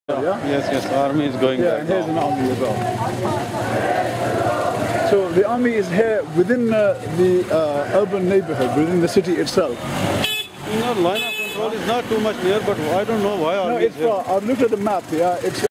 Yeah? Yes, army is going Yeah, there. and here's an army as well. So the army is here within the urban neighborhood, within the city itself. Line of control is not too much near, but I don't know why No, army is it's here. far. I've looked at the map, yeah. It's